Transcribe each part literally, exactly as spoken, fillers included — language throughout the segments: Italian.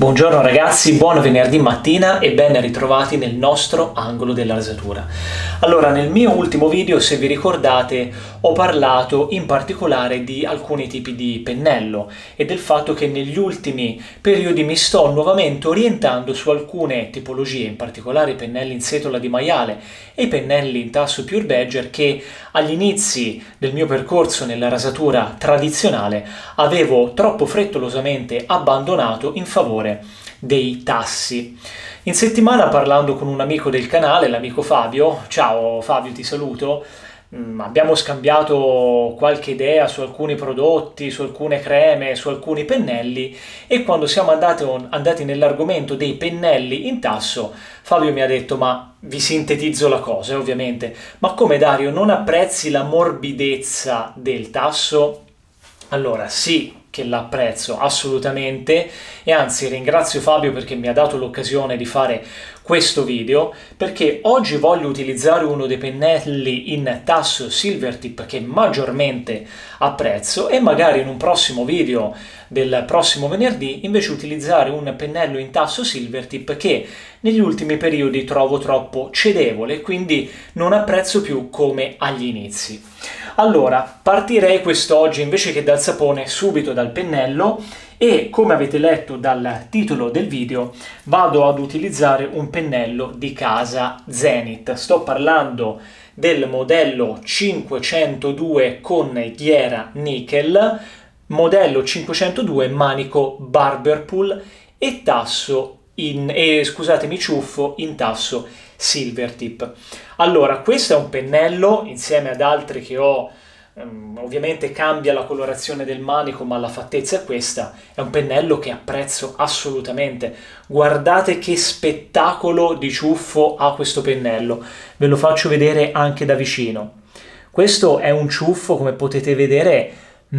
Buongiorno ragazzi, buon venerdì mattina e ben ritrovati nel nostro angolo della rasatura. Allora, nel mio ultimo video, se vi ricordate, ho parlato in particolare di alcuni tipi di pennello e del fatto che negli ultimi periodi mi sto nuovamente orientando su alcune tipologie, in particolare i pennelli in setola di maiale e i pennelli in tasso Pure Badger, che agli inizi del mio percorso nella rasatura tradizionale avevo troppo frettolosamente abbandonato in favore dei tassi. In settimana, parlando con un amico del canale, l'amico Fabio, ciao Fabio, ti saluto, mh, abbiamo scambiato qualche idea su alcuni prodotti, su alcune creme, su alcuni pennelli, e quando siamo andati, andati nell'argomento dei pennelli in tasso, Fabio mi ha detto: ma vi sintetizzo la cosa, ovviamente, ma come Dario, non apprezzi la morbidezza del tasso? Allora sì, che l'apprezzo assolutamente, e anzi ringrazio Fabio perché mi ha dato l'occasione di fare questo video, perché oggi voglio utilizzare uno dei pennelli in tasso Silvertip che maggiormente apprezzo, e magari in un prossimo video del prossimo venerdì invece utilizzare un pennello in tasso Silvertip che negli ultimi periodi trovo troppo cedevole e quindi non apprezzo più come agli inizi. Allora, partirei quest'oggi invece che dal sapone subito dal pennello, e come avete letto dal titolo del video vado ad utilizzare un pennello di casa Zenith. Sto parlando del modello cinquecentodue con ghiera nickel, modello cinquecentodue manico barberpool e tasso in, eh, scusatemi, ciuffo in tasso Silvertip. Allora, questo è un pennello, insieme ad altri che ho, um, ovviamente cambia la colorazione del manico, ma la fattezza è questa, è un pennello che apprezzo assolutamente. Guardate che spettacolo di ciuffo ha questo pennello, ve lo faccio vedere anche da vicino. Questo è un ciuffo, come potete vedere,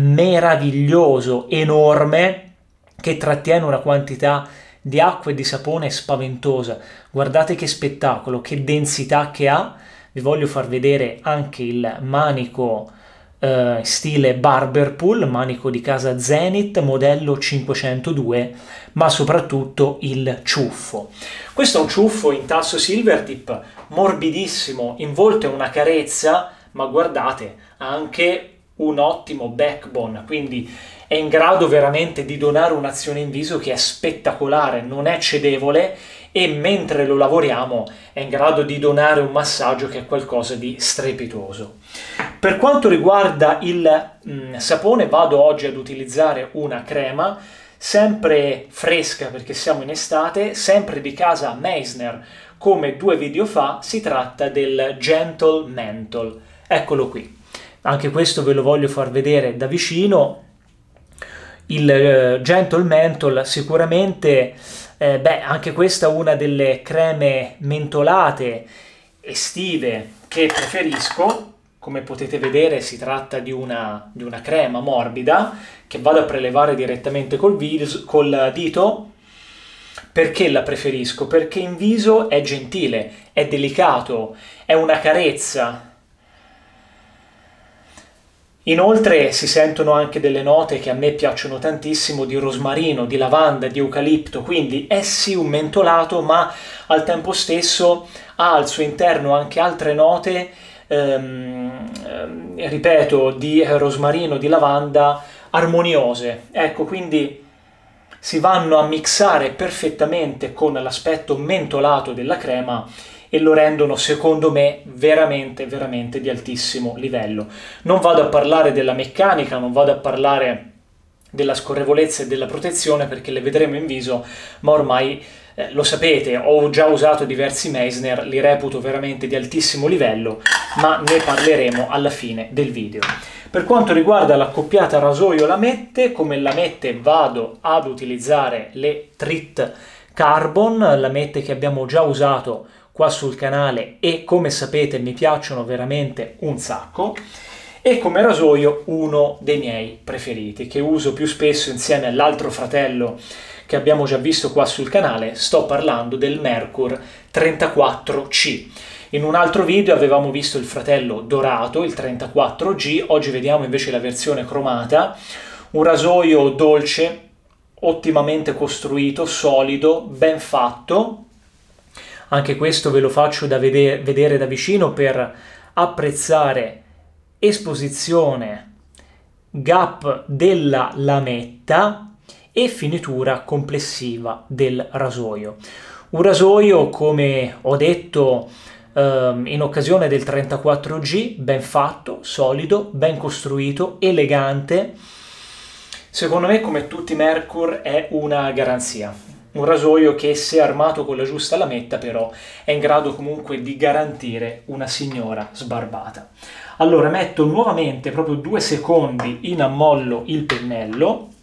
meraviglioso, enorme, che trattiene una quantità di acqua e di sapone spaventosa. Guardate che spettacolo, che densità che ha. Vi voglio far vedere anche il manico eh, stile barberpool, manico di casa Zenith, modello cinquecentodue, ma soprattutto il ciuffo. Questo è un ciuffo in tasso Silvertip, morbidissimo, in volto è una carezza, ma guardate, ha anche un ottimo backbone, quindi è in grado veramente di donare un'azione in viso che è spettacolare, non è cedevole, e mentre lo lavoriamo è in grado di donare un massaggio che è qualcosa di strepitoso. Per quanto riguarda il mh, sapone, vado oggi ad utilizzare una crema sempre fresca perché siamo in estate, sempre di casa Meissner, come due video fa. Si tratta del Gentle Menthol, eccolo qui. Anche questo ve lo voglio far vedere da vicino. Il uh, Gentle Menthol sicuramente, eh, beh, anche questa è una delle creme mentolate estive che preferisco. Come potete vedere si tratta di una, di una crema morbida che vado a prelevare direttamente col, viso, col dito. Perché la preferisco? Perché in viso è gentile, è delicato, è una carezza. Inoltre si sentono anche delle note che a me piacciono tantissimo, di rosmarino, di lavanda, di eucalipto, quindi è sì un mentolato, ma al tempo stesso ha al suo interno anche altre note, ehm, ehm, ripeto, di rosmarino, di lavanda, armoniose. Ecco, quindi si vanno a mixare perfettamente con l'aspetto mentolato della crema e lo rendono, secondo me, veramente, veramente di altissimo livello. Non vado a parlare della meccanica, non vado a parlare della scorrevolezza e della protezione perché le vedremo in viso, ma ormai eh, lo sapete, ho già usato diversi Meissner, li reputo veramente di altissimo livello, ma ne parleremo alla fine del video. Per quanto riguarda l'accoppiata rasoio-lamette, come lamette vado ad utilizzare le Trit Carbon, lamette che abbiamo già usato qua sul canale e come sapete mi piacciono veramente un sacco, e come rasoio uno dei miei preferiti che uso più spesso insieme all'altro fratello che abbiamo già visto qua sul canale. Sto parlando del Merkur trentaquattro C. In un altro video avevamo visto il fratello dorato, il trentaquattro G, oggi vediamo invece la versione cromata, un rasoio dolce, ottimamente costruito, solido, ben fatto. Anche questo ve lo faccio da vedere, vedere da vicino per apprezzare esposizione, gap della lametta e finitura complessiva del rasoio. Un rasoio, come ho detto ehm, in occasione del trentaquattro G, ben fatto, solido, ben costruito, elegante. Secondo me, come tutti i Merkur, è una garanzia. Un rasoio che, se armato con la giusta lametta, però è in grado comunque di garantire una signora sbarbata. Allora metto nuovamente, proprio due secondi, in ammollo il pennello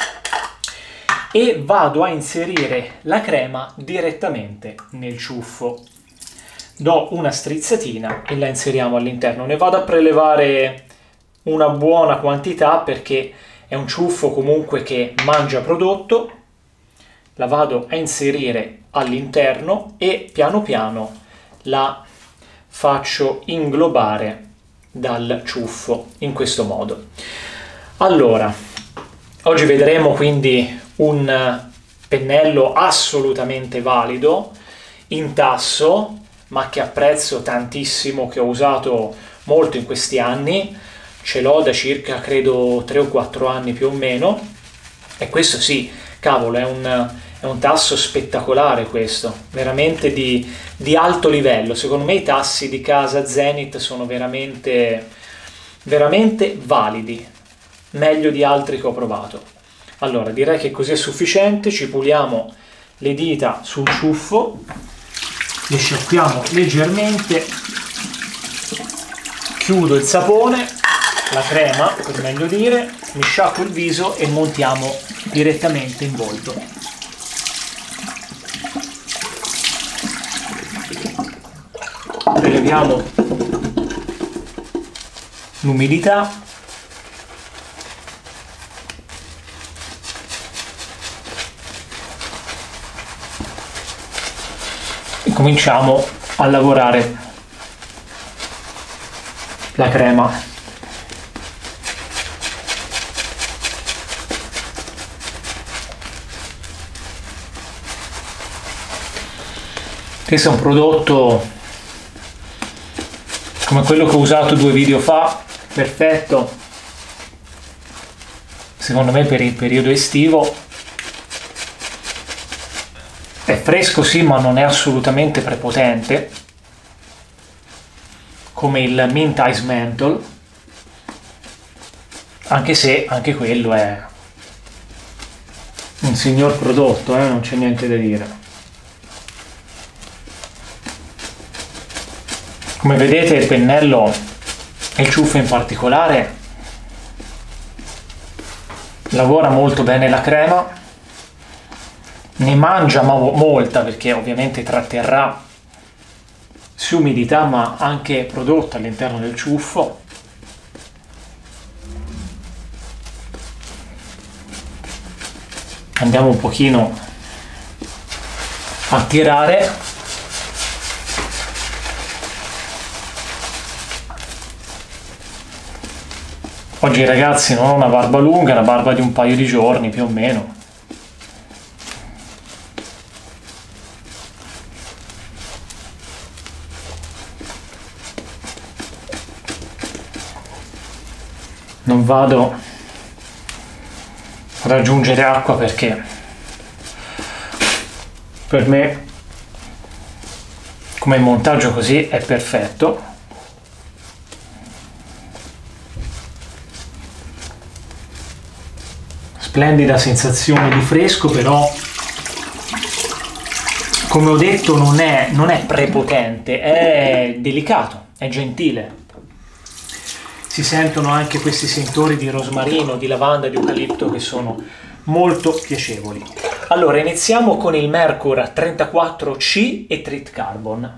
e vado a inserire la crema direttamente nel ciuffo. Do una strizzatina e la inseriamo all'interno. Ne vado a prelevare una buona quantità perché è un ciuffo comunque che mangia prodotto. La vado a inserire all'interno e piano piano la faccio inglobare dal ciuffo in questo modo. Allora, oggi vedremo quindi un pennello assolutamente valido, in tasso, ma che apprezzo tantissimo, che ho usato molto in questi anni. Ce l'ho da circa, credo, tre o quattro anni più o meno, e questo sì, cavolo, è un, è un tasso spettacolare questo, veramente di, di alto livello. Secondo me i tassi di casa Zenith sono veramente, veramente validi, meglio di altri che ho provato. Allora, direi che così è sufficiente, ci puliamo le dita sul ciuffo, le sciacquiamo leggermente, chiudo il sapone, la crema per meglio dire, mi sciacquo il viso e montiamo direttamente in volto. Preleviamo l'umidità. E cominciamo a lavorare la crema. Questo è un prodotto come quello che ho usato due video fa, perfetto secondo me per il periodo estivo. È fresco sì, ma non è assolutamente prepotente, come il Mint Ice Menthol, anche se anche quello è un signor prodotto, eh? Non c'è niente da dire. Come vedete il pennello e il ciuffo in particolare lavora molto bene la crema, ne mangia molta perché ovviamente tratterrà sia umidità ma anche prodotto all'interno del ciuffo. Andiamo un pochino a tirare. Oggi ragazzi non ho una barba lunga, è una barba di un paio di giorni più o meno. Non vado ad aggiungere acqua perché per me come montaggio così è perfetto. Splendida sensazione di fresco, però come ho detto non è, non è prepotente, è delicato, è gentile. Si sentono anche questi sentori di rosmarino, di lavanda, di eucalipto che sono molto piacevoli. Allora iniziamo con il Merkur trentaquattro C e Treat Carbon.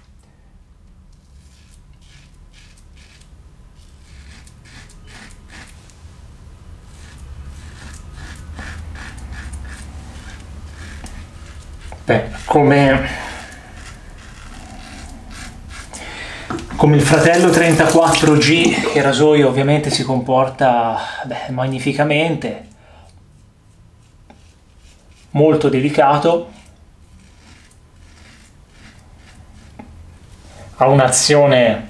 Beh, come, come il fratello trentaquattro G, il rasoio ovviamente si comporta beh, magnificamente. molto delicato, ha un'azione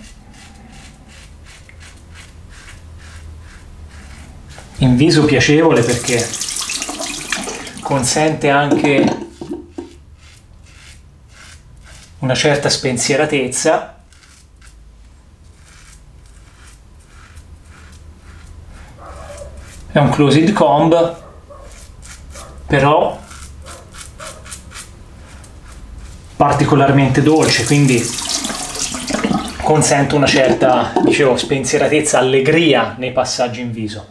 in viso piacevole perché consente anche una certa spensieratezza. È un closed comb, però particolarmente dolce, quindi consente una certa, dicevo, spensieratezza, allegria nei passaggi in viso.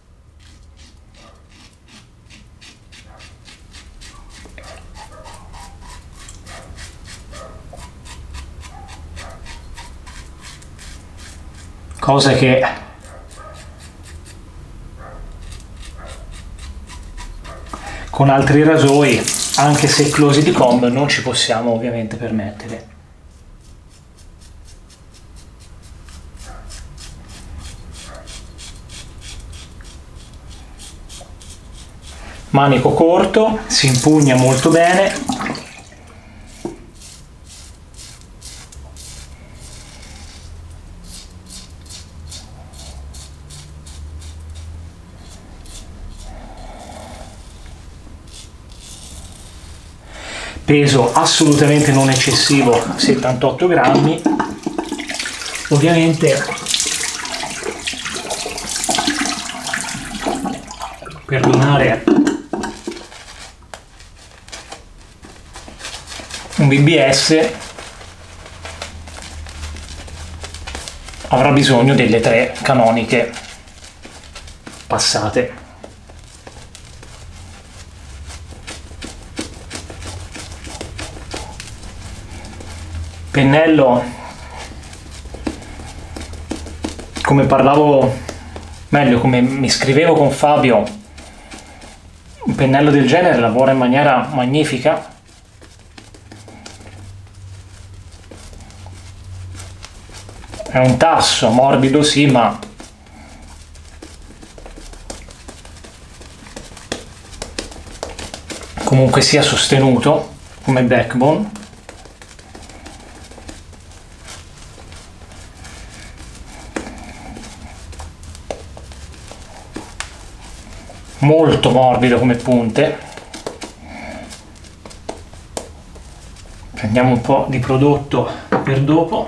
Cosa che con altri rasoi, anche se closed comb, non ci possiamo ovviamente permettere. Manico corto, si impugna molto bene. Peso assolutamente non eccessivo, settantotto grammi. Ovviamente per donare un B B S avrà bisogno delle tre canoniche passate. Pennello, come parlavo, meglio, come mi scrivevo con Fabio, un pennello del genere lavora in maniera magnifica. È un tasso morbido, sì, ma comunque sia sostenuto come backbone. Molto morbido come punte. Prendiamo un po' di prodotto per dopo.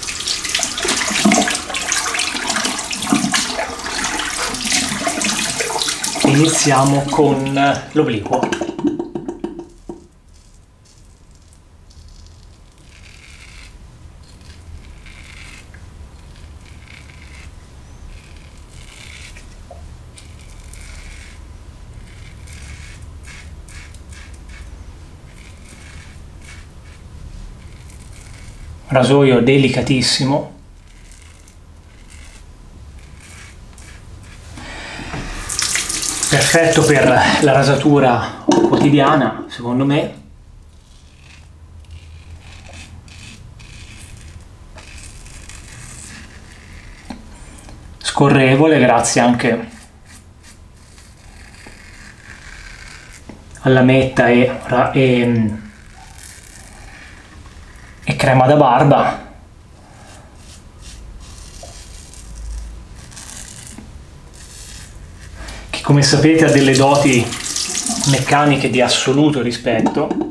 Iniziamo con l'obliquo. Rasoio delicatissimo. Perfetto per la rasatura quotidiana, secondo me. Scorrevole, grazie anche alla metta e, e, e crema da barba. Che, come sapete, ha delle doti meccaniche di assoluto rispetto.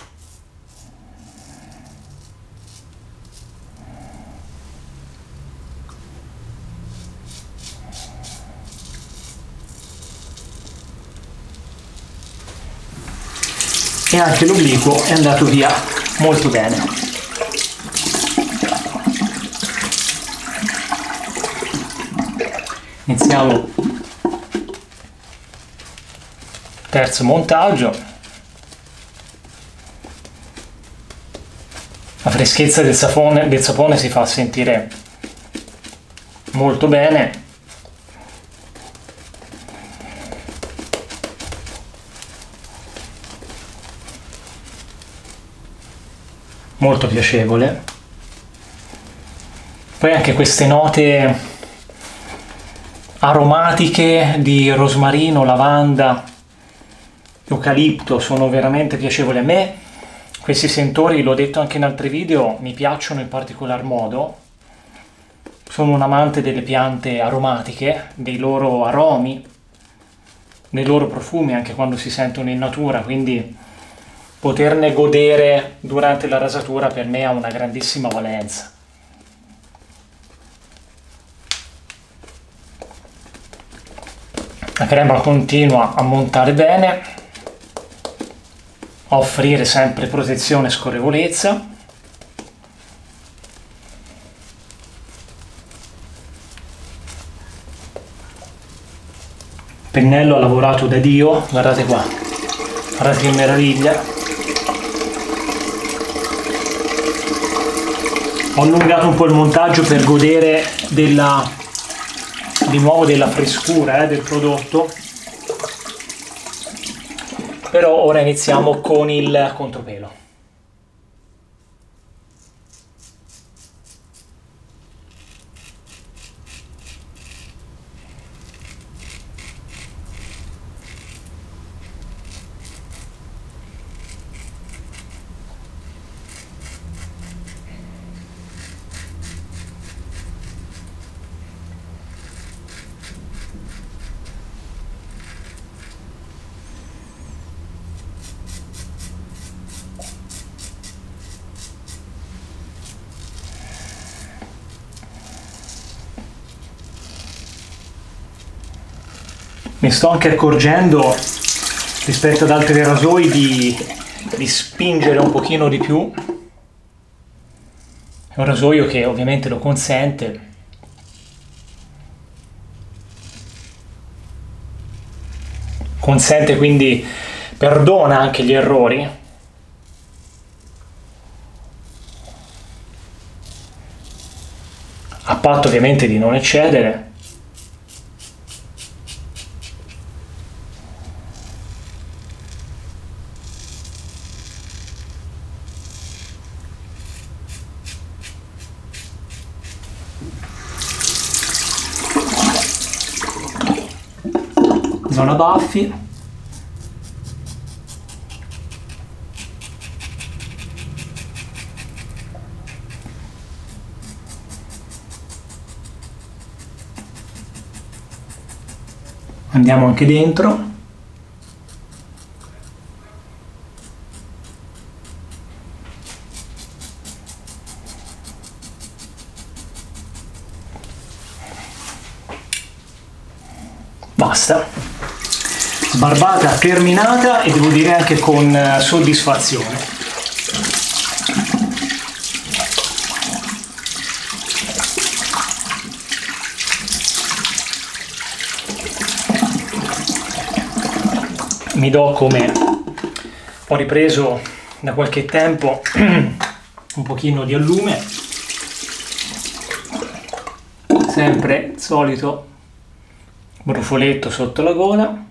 E anche l'obliquo è andato via molto bene. Iniziamo terzo montaggio. La freschezza del sapone, del sapone si fa sentire molto bene. Molto piacevole. Poi anche queste note aromatiche di rosmarino, lavanda, eucalipto sono veramente piacevoli a me. Questi sentori, l'ho detto anche in altri video, mi piacciono in particolar modo. Sono un amante delle piante aromatiche, dei loro aromi, dei loro profumi anche quando si sentono in natura, quindi poterne godere durante la rasatura per me ha una grandissima valenza. La crema continua a montare bene, a offrire sempre protezione e scorrevolezza. Il pennello ha lavorato da Dio, guardate qua, guardate che meraviglia. Ho allungato un po' il montaggio per godere della, di nuovo della frescura eh, del prodotto, però ora iniziamo con il contropelo. Mi sto anche accorgendo, rispetto ad altri rasoi, di, di spingere un pochino di più. È un rasoio che ovviamente lo consente. Consente quindi, perdona anche gli errori. A patto ovviamente di non eccedere. Zona baffi. Andiamo anche dentro. Basta. Barbata terminata e devo dire anche con soddisfazione. Mi do, come ho ripreso da qualche tempo, un pochino di allume, sempre il solito brufoletto sotto la gola.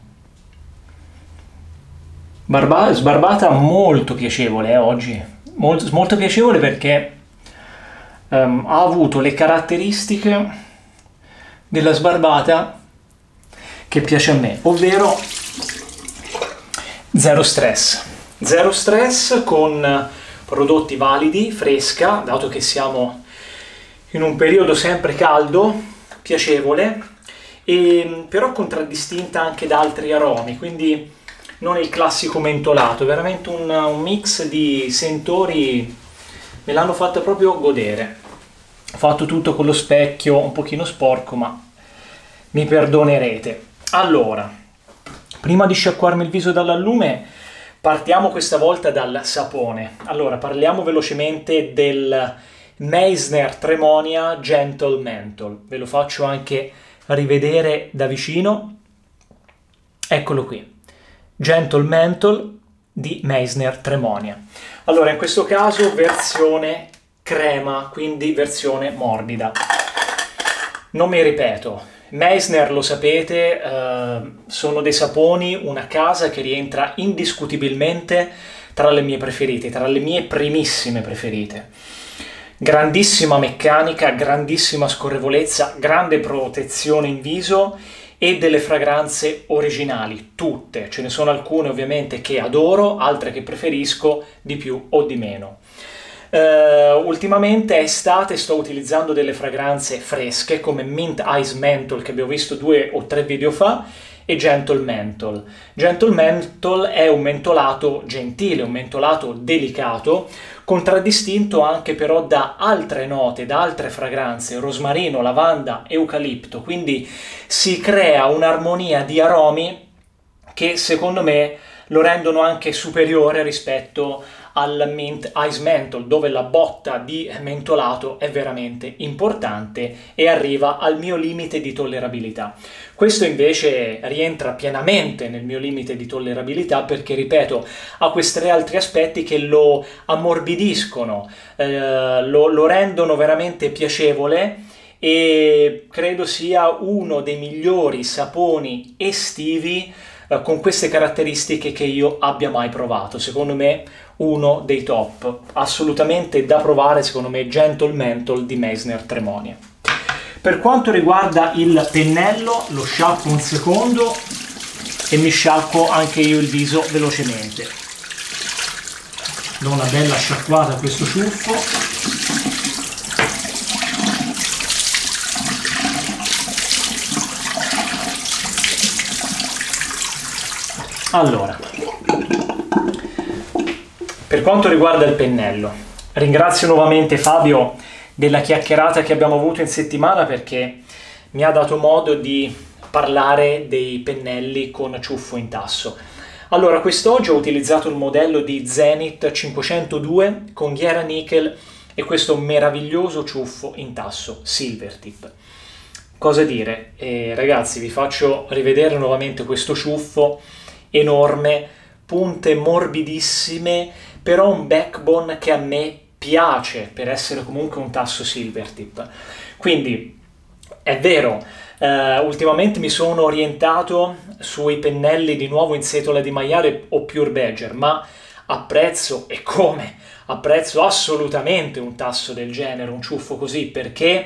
Barba sbarbata molto piacevole eh, oggi, molto, molto piacevole perché um, ha avuto le caratteristiche della sbarbata che piace a me, ovvero zero stress. Zero stress con prodotti validi, fresca, dato che siamo in un periodo sempre caldo, piacevole, e però contraddistinta anche da altri aromi, quindi non è il classico mentolato, è veramente un, un mix di sentori, me l'hanno fatta proprio godere. Ho fatto tutto con lo specchio un pochino sporco, ma mi perdonerete. Allora, prima di sciacquarmi il viso dall'allume, partiamo questa volta dal sapone. Allora, parliamo velocemente del Meissner Tremonia Gentle Menthol. Ve lo faccio anche rivedere da vicino. Eccolo qui. Gentle Menthol di Meissner Tremonia. Allora, in questo caso versione crema, quindi versione morbida. Non mi ripeto, Meissner, lo sapete, eh, sono dei saponi, una casa che rientra indiscutibilmente tra le mie preferite, tra le mie primissime preferite. Grandissima meccanica, grandissima scorrevolezza, grande protezione in viso e delle fragranze originali, tutte. Ce ne sono alcune ovviamente che adoro, altre che preferisco di più o di meno. Uh, ultimamente è estate, sto utilizzando delle fragranze fresche come Mint Ice Menthol, che abbiamo visto due o tre video fa, e Gentle Menthol. Gentle Menthol è un mentolato gentile, un mentolato delicato, contraddistinto anche però da altre note, da altre fragranze, rosmarino, lavanda, eucalipto, quindi si crea un'armonia di aromi che secondo me lo rendono anche superiore rispetto al Mint Ice Menthol, dove la botta di mentolato è veramente importante e arriva al mio limite di tollerabilità. Questo invece rientra pienamente nel mio limite di tollerabilità perché, ripeto, ha questi altri aspetti che lo ammorbidiscono, eh, lo, lo rendono veramente piacevole, e credo sia uno dei migliori saponi estivi eh, con queste caratteristiche che io abbia mai provato. Secondo me uno dei top, assolutamente da provare, secondo me, Gentle Menthol di Meissner Tremonia. Per quanto riguarda il pennello, lo sciacquo un secondo e mi sciacquo anche io il viso velocemente. Do una bella sciacquata a questo ciuffo. Allora, per quanto riguarda il pennello, ringrazio nuovamente Fabio della chiacchierata che abbiamo avuto in settimana, perché mi ha dato modo di parlare dei pennelli con ciuffo in tasso. Allora, quest'oggi ho utilizzato il modello di Zenith cinquecentodue con ghiera nickel e questo meraviglioso ciuffo in tasso Silvertip. Cosa dire? Eh, ragazzi, vi faccio rivedere nuovamente questo ciuffo enorme, punte morbidissime, però un backbone che a me piace per essere comunque un tasso Silvertip. Quindi è vero, eh, ultimamente mi sono orientato sui pennelli di nuovo in setola di maiale o Pure Badger, ma apprezzo, e come, apprezzo assolutamente un tasso del genere, un ciuffo così, perché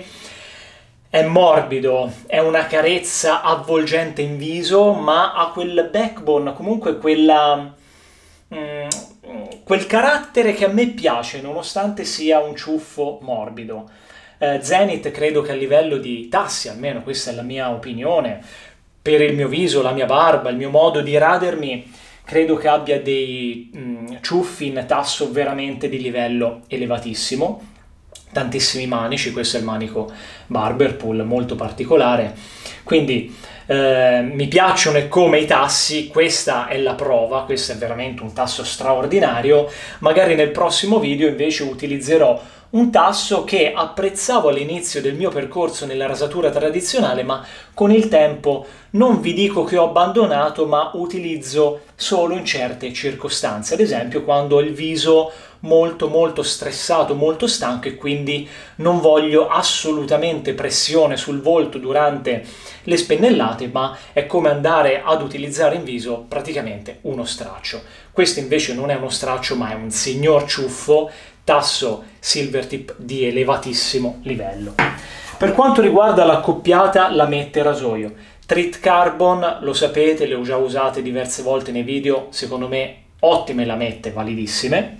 è morbido, è una carezza avvolgente in viso, ma ha quel backbone, comunque quella, mm, quel carattere che a me piace, nonostante sia un ciuffo morbido. Eh, Zenith credo che a livello di tassi, almeno questa è la mia opinione, per il mio viso, la mia barba, il mio modo di radermi, credo che abbia dei mm, ciuffi in tasso veramente di livello elevatissimo. Tantissimi manici, questo è il manico Barberpool, molto particolare, quindi eh, mi piacciono e come i tassi, questa è la prova, questo è veramente un tasso straordinario. Magari nel prossimo video invece utilizzerò un tasso che apprezzavo all'inizio del mio percorso nella rasatura tradizionale, ma con il tempo non vi dico che ho abbandonato, ma utilizzo solo in certe circostanze, ad esempio quando ho il viso molto molto stressato, molto stanco, e quindi non voglio assolutamente pressione sul volto durante le spennellate, ma è come andare ad utilizzare in viso praticamente uno straccio. Questo invece non è uno straccio, ma è un signor ciuffo tasso Silvertip di elevatissimo livello. Per quanto riguarda l'accoppiata lamette rasoio, Treat Carbon, lo sapete, le ho già usate diverse volte nei video, secondo me ottime lamette, validissime.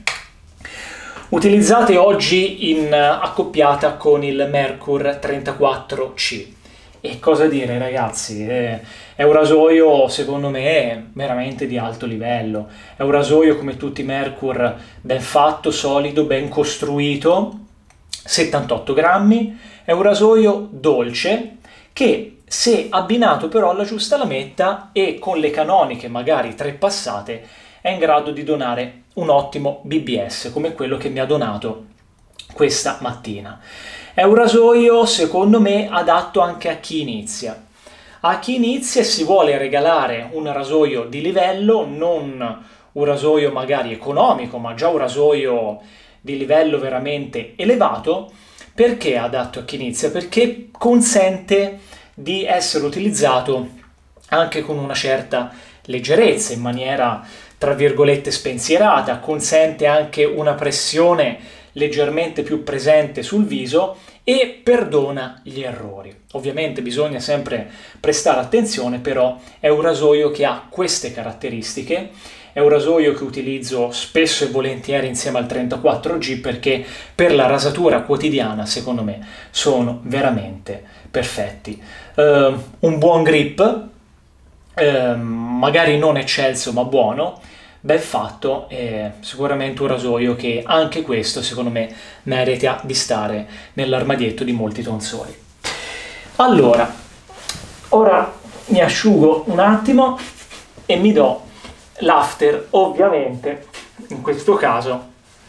Utilizzate oggi in accoppiata con il Merkur trentaquattro C. E cosa dire, ragazzi, è, è un rasoio secondo me veramente di alto livello, è un rasoio come tutti i Merkur, ben fatto, solido, ben costruito, settantotto grammi, è un rasoio dolce che, se abbinato però alla giusta lametta e con le canoniche magari tre passate, è in grado di donare un ottimo B B S come quello che mi ha donato questa mattina. È un rasoio secondo me adatto anche a chi inizia. A chi inizia e si vuole regalare un rasoio di livello, non un rasoio magari economico, ma già un rasoio di livello veramente elevato. Perché è adatto a chi inizia? Perché consente di essere utilizzato anche con una certa leggerezza, in maniera tra virgolette spensierata, consente anche una pressione leggermente più presente sul viso e perdona gli errori. Ovviamente bisogna sempre prestare attenzione, però è un rasoio che ha queste caratteristiche. È un rasoio che utilizzo spesso e volentieri insieme al trentaquattro G perché per la rasatura quotidiana, secondo me, sono veramente perfetti. Uh, un buon grip, uh, magari non eccelso ma buono, ben fatto, è sicuramente un rasoio che anche questo, secondo me, merita di stare nell'armadietto di molti tonsori. Allora, ora mi asciugo un attimo e mi do l'after, ovviamente, in questo caso,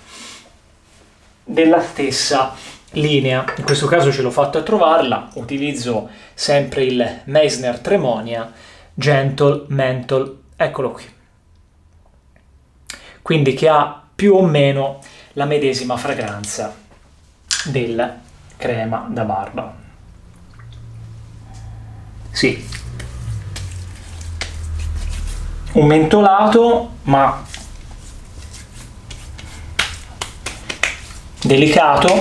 della stessa linea. In questo caso ce l'ho fatto a trovarla, utilizzo sempre il Meissner Tremonia Gentle Menthol, eccolo qui. Quindi che ha più o meno la medesima fragranza del crema da barba. Sì. Un mentolato, ma delicato.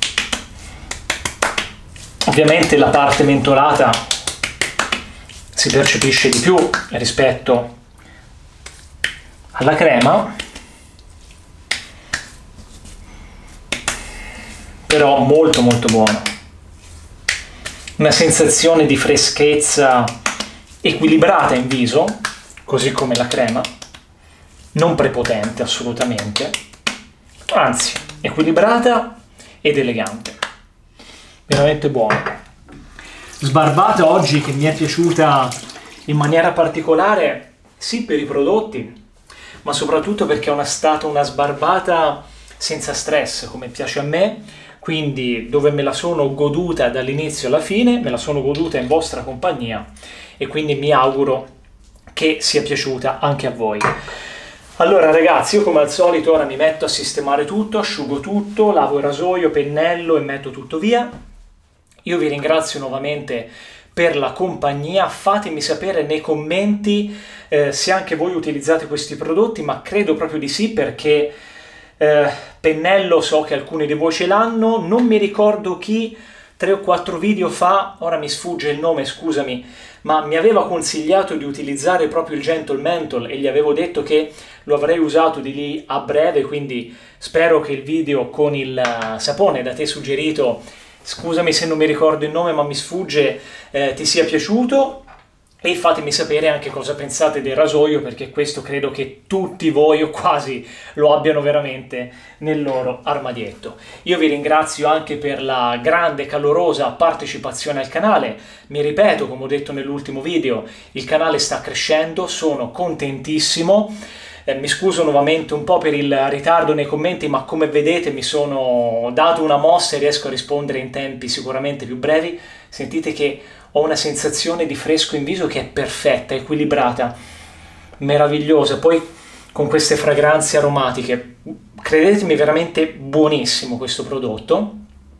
Ovviamente la parte mentolata si percepisce di più rispetto alla crema, però molto molto buono. Una sensazione di freschezza equilibrata in viso, così come la crema, non prepotente assolutamente, anzi equilibrata ed elegante, veramente buona. Sbarbata oggi che mi è piaciuta in maniera particolare, sì per i prodotti, ma soprattutto perché è una, stata una sbarbata senza stress, come piace a me, quindi dove me la sono goduta dall'inizio alla fine, me la sono goduta in vostra compagnia e quindi mi auguro che sia piaciuta anche a voi. Allora ragazzi, io come al solito ora mi metto a sistemare tutto, asciugo tutto, lavo il rasoio, pennello e metto tutto via. Io vi ringrazio nuovamente per la compagnia, fatemi sapere nei commenti eh, se anche voi utilizzate questi prodotti, ma credo proprio di sì perché eh, pennello so che alcuni di voi ce l'hanno, non mi ricordo chi tre o quattro video fa, ora mi sfugge il nome, scusami, ma mi aveva consigliato di utilizzare proprio il Gentle Menthol e gli avevo detto che lo avrei usato di lì a breve, quindi spero che il video con il sapone da te suggerito, scusami se non mi ricordo il nome ma mi sfugge, eh, ti sia piaciuto. E fatemi sapere anche cosa pensate del rasoio, perché questo credo che tutti voi o quasi lo abbiano veramente nel loro armadietto. Io vi ringrazio anche per la grande calorosa partecipazione al canale. Mi ripeto, come ho detto nell'ultimo video, il canale sta crescendo, sono contentissimo. Eh, mi scuso nuovamente un po' per il ritardo nei commenti, ma come vedete mi sono dato una mossa e riesco a rispondere in tempi sicuramente più brevi. Sentite che ho una sensazione di fresco in viso che è perfetta, equilibrata, meravigliosa. Poi con queste fragranze aromatiche, credetemi, veramente buonissimo questo prodotto.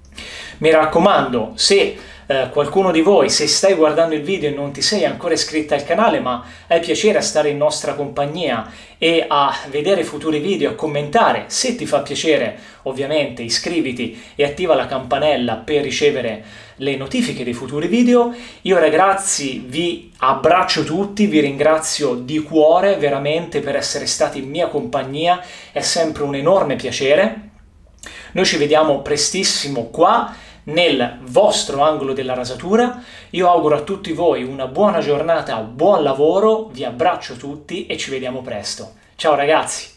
Mi raccomando, se eh, qualcuno di voi, se stai guardando il video e non ti sei ancora iscritta al canale, ma hai piacere a stare in nostra compagnia e a vedere futuri video, a commentare, se ti fa piacere, ovviamente iscriviti e attiva la campanella per ricevere le notifiche dei futuri video. Io ragazzi vi abbraccio tutti, vi ringrazio di cuore veramente per essere stati in mia compagnia, è sempre un enorme piacere. Noi ci vediamo prestissimo qua nel vostro angolo della rasatura. Io auguro a tutti voi una buona giornata, buon lavoro, vi abbraccio tutti e ci vediamo presto. Ciao ragazzi!